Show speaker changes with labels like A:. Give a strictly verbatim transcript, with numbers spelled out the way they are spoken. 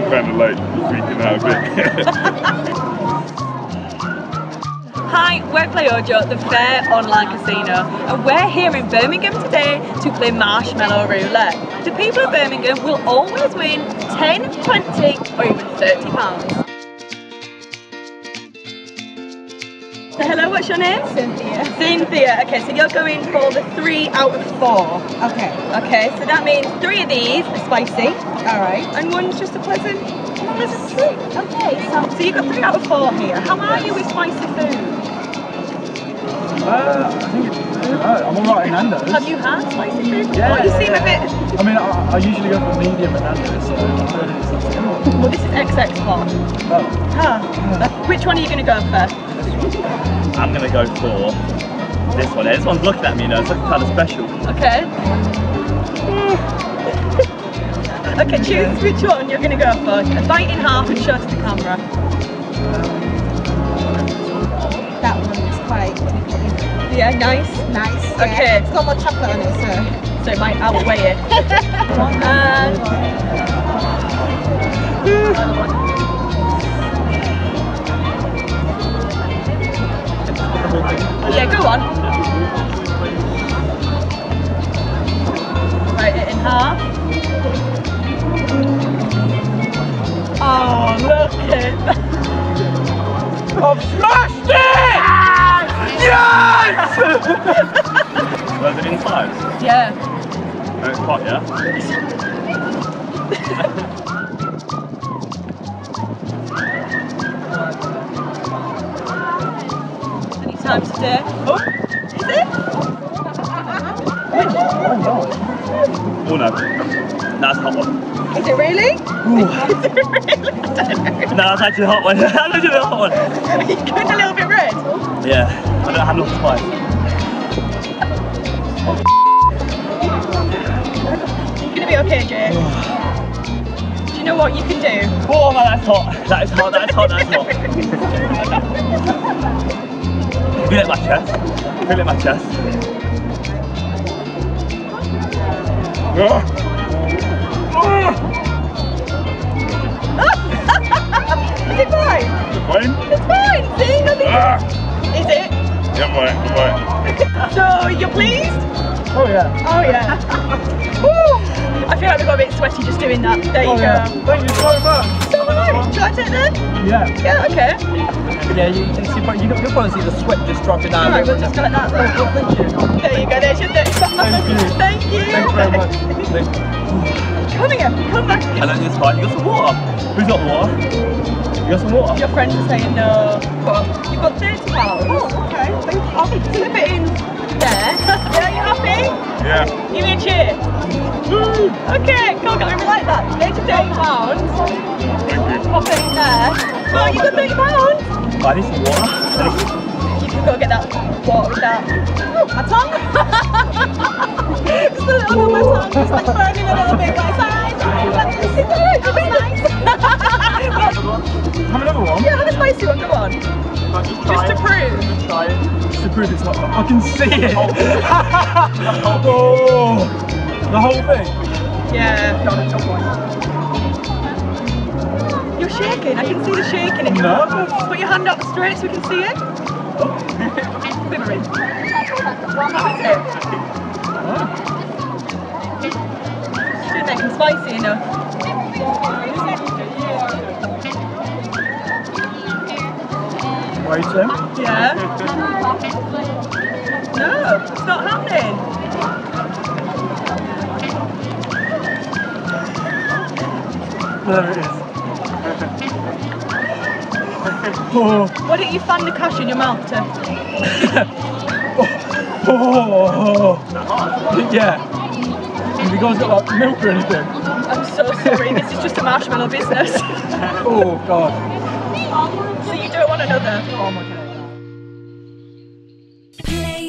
A: kind of like freaking out a bit.
B: Hi, we're Playojo, the fair online casino, and we're here in Birmingham today to play Marshmallow Roulette. The people of Birmingham will always win ten, twenty or even thirty pounds. So hello, what's your name?
C: Cynthia.
B: Cynthia. Okay, so you're going for the three out of four.
C: Okay.
B: Okay, so that means three of these are spicy.
C: All right.
B: And one's just a pleasant, pleasant treat. Okay, so, so you've got three out of four here. How are you with spicy food?
D: Uh, I think it's, uh, I'm alright in Nando's.
B: Have you had spicy food?
D: Yeah,
B: Oh, you
D: yeah,
B: seem
D: yeah.
B: a bit...
D: I mean, I, I usually go for medium at Nando's, so I'm sure it's not similar.
B: Well, this is X X hot.
D: Oh.
B: Huh. Which one are you going to go for?
E: I'm going to go for this one. This one's looking at me, you know, it's looking kind of special.
B: Okay. Okay, choose which one you're going to go for. Bite in half and show it to the camera.
C: That one is quite
B: Yeah, nice.
C: nice. Yeah.
B: Okay.
C: It's got more chocolate on it, so.
B: So it might outweigh it. And... Yeah, go on. Bite it in half. Oh, look at that.
D: I've smashed it! Yes!
E: Was it inside?
B: Yeah.
E: Oh, it's hot, yeah?
B: Any time today? Oh, is it?
E: Oh no. That's a hot one.
B: Is it really? Is it really? I don't know.
E: No, that's actually a hot one. That's actually a hot one.
B: Are you going a little bit red?
E: Yeah, I don't have enough spice.
B: You're going to be okay, Jay. Do you know what you can do?
E: Oh man, that's hot. That is hot, that is hot, that is hot. Feel it in my chest. Feel it in my chest.
D: Oh.
B: Is it fine?
A: Fine?
B: It's fine, see? Nothing.
A: Ah!
B: Is it?
A: Yeah, boy, boy.
B: So, you're pleased?
D: Oh yeah.
B: Oh yeah. Woo! I feel like we got a bit sweaty just doing that. There you
D: Oh,
B: go.
D: yeah. Thank you so much.
B: So alright, shall I take that?
D: Yeah.
B: Yeah, okay.
D: Yeah, you can see, you can, you'll probably see the sweat just dropping down.
B: Alright, we'll just go like that.
D: Oh, thank you.
B: There you go, there's your thirty pounds.
D: Thank you.
B: Thank you.
D: Thanks very much. Thank
B: Come here, come back.
E: I don't need spice. You got some water? Who's got water? You got some water?
B: Your friends are saying no, but you've got thirty pounds. Oh, okay. Thank you. I'll slip it in there. Yeah, you happy?
A: Yeah.
B: Give me a cheer. Okay, cool, got me like that. There's your thirty pounds. Pop it in there. Oh, you got thirty pounds.
E: I need some water.
B: You can go get that water with that. Oh, my tongue. Just a little on my tongue, just like burning a little bit, but it's alright. It's alright, that was nice.
D: Have another one?
B: Yeah, have a spicy one, go on.
D: Just
B: Just to prove.
D: Try it. Just to prove it's not. I can see it. Oh, the whole thing.
B: Yeah. You're shaking, I can see the shaking in your
D: No.
B: hand. Put your hand up straight so we can see it. Simmering. How is it? Should make them spicy enough.
D: Waiting.
B: Yeah. No, it's not happening.
D: There it is. Oh.
B: Why don't you fan the cash in your mouth to...
D: Oh. Yeah. Have you guys got like milk or anything?
B: I'm so sorry, this is just a marshmallow business.
D: Oh god.
B: So you don't want another?
D: Oh my god.
F: Play